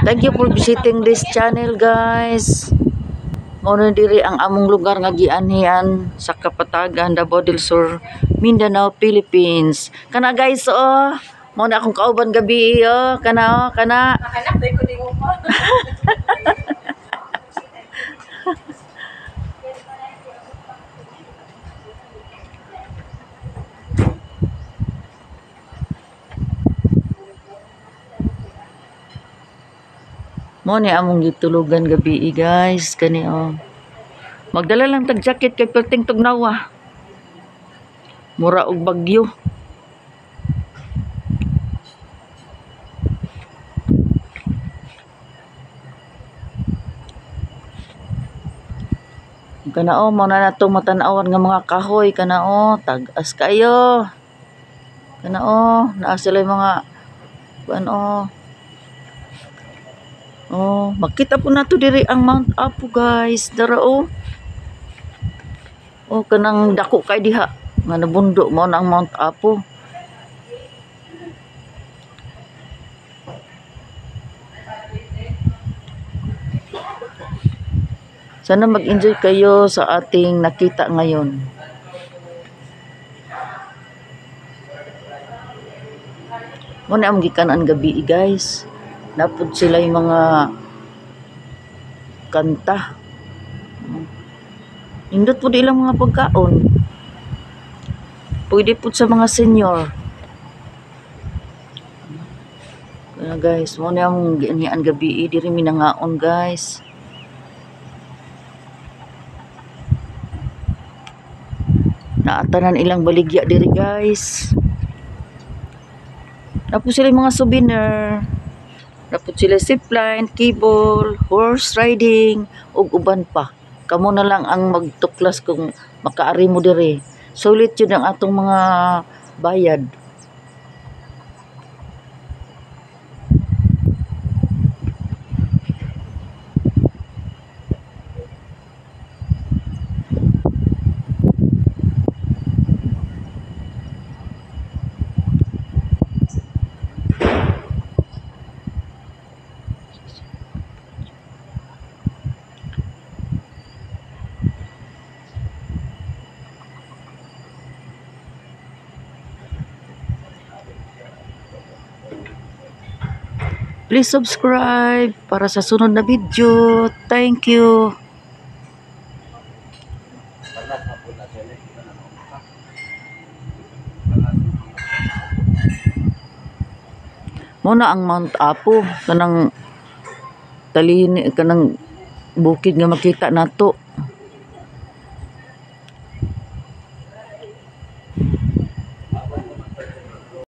Thank you for visiting this channel, guys. Mao diri ang among lugar nga gianhian sa Kapatagan, Davao del Sur, Mindanao, Philippines. Kana guys, oh, mao na akong kauban gabi, oh, kana, oh, kana. Hanap day ko di mo pa. Mo ni among gitulugan gabi, guys, kani oh. Magdala lang tag jacket kay perting tugnawa. Mura og bagyo. Kana oh, mo na nato matanawan nga mga kahoy, kana oh, tag-as kayo. Kana oh, naa sila yung mga ano. Oh, makita po nato diri ang Mount Apo, guys. Dara oh. Oh, kanang dako kay diha nga nabundok mo na ang Mount Apo. Sana mag-enjoy kayo sa ating nakita ngayon. Mo na ang gikanan gabi, guys. Napud sila yung mga kanta. Indot po ilang mga pagkaon. Pwede po sa mga senior. Kaya guys, mo na ang gianian gabi, diri minangaon, guys. Naatanan ilang baligya diri, guys. Tapos sila yung mga souvenir. Tapos sila zipline, cable, horse riding, ug uban pa. Kamo na lang ang magtuklas kung makaari mo diri. Sulit yun ang atong mga bayad. Please subscribe para sa sunod na video. Thank you. Muna ang Mount Apo, kanang talini, kanang bukid nga makita nato.